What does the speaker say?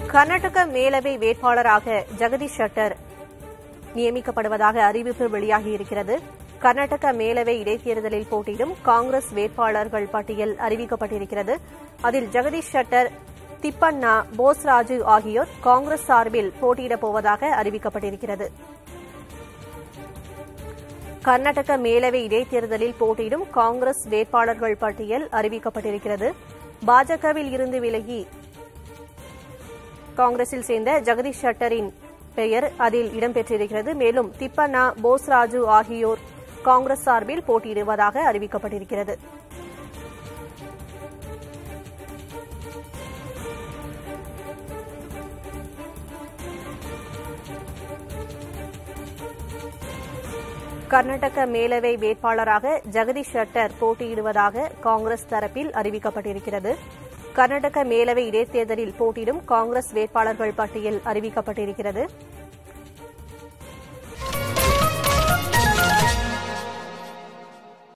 கர்நாடக மேலவை வேட்பாளராக ஜெகதீஷ் ஷெட்டர் நியமிக்கப்படுவதாக அறிவிப்பு வெளியாகியிருக்கிறது. கர்நாடக மேலவை இடைத்தேர்தலில் போட்டியிடும் காங்கிரஸ் வேட்பாளர்கள் பட்டியல் அறிவிக்கப்பட்டிருக்கிறது. அதில் ஜெகதீஷ் ஷெட்டர், திப்பண்ணா, போஸ்ராஜு ஆகியோர் காங்கிரஸ் சார்பில் போட்டியிடப் போவதாக அறிவிக்கப்பட்டிருக்கிறது. கர்நாடக மேலவை இடைத்தேர்தலில் போட்டியிடும் காங்கிரஸ் வேட்பாளர்கள் பட்டியல் அறிவிக்கப்பட்டிருக்கிறது. பாஜகவில் இருந்து விலகி காங்கிரஸில் சேர்ந்த ஜெகதீஷ் ஷெட்டரின் பெயர் அதில் இடம்பெற்றிருக்கிறது. மேலும் திப்பண்ணா, போஸ்ராஜு ஆகியோர் காங்கிரஸ் சார்பில் போட்டியிடுவதாக அறிவிக்கப்பட்டிருக்கிறது. கர்நாடக மேலவை வேட்பாளராக ஜெகதீஷ் ஷெட்டர் போட்டியிடுவதாக காங்கிரஸ் தரப்பில் அறிவிக்கப்பட்டிருக்கிறது. கர்நாடக மேலவை இடைத்தேர்தலில் போட்டியிடும் காங்கிரஸ் வேட்பாளர்கள் பட்டியல் அறிவிக்கப்பட்டிருக்கிறது.